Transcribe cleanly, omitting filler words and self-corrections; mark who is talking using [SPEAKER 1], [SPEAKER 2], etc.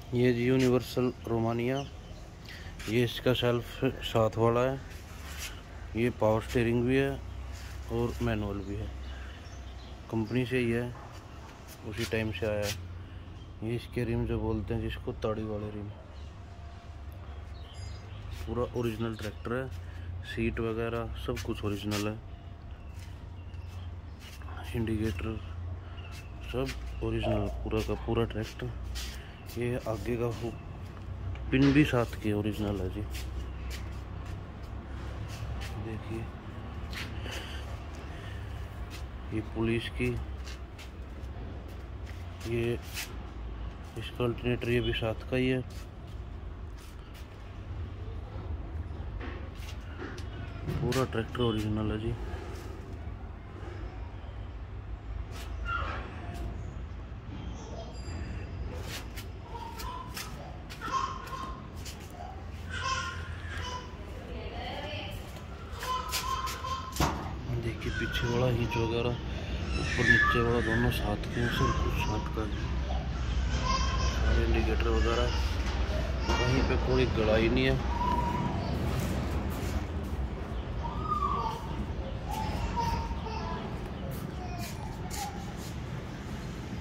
[SPEAKER 1] ये जी universal Romania, ये इसका सेल्फ साथ वाला है। ये पावर स्टीयरिंग भी है और मैनुअल भी है, कंपनी से ही है, उसी टाइम से आया है। ये इसके रिम जो बोलते हैं जिसको ताड़ी वाले रिम, पूरा ओरिजिनल ट्रैक्टर है। सीट वगैरह सब कुछ ओरिजिनल है, इंडिकेटर सब ओरिजिनल, पूरा का पूरा ट्रैक्टर। ये आगे का पिन भी साथ के ओरिजिनल है जी। देखिए ये पुलिस की, ये इसका अल्टरनेटर ये भी साथ का ही है। पूरा ट्रैक्टर ओरिजिनल है जी। देखिए पीछे वाला हिंच वगैरह, ऊपर नीचे वाला दोनों साथ के हैं, सब कुछ साथ का है। सारे इंडिकेटर वगैरह, कहीं पे कोई गड़ाई नहीं है।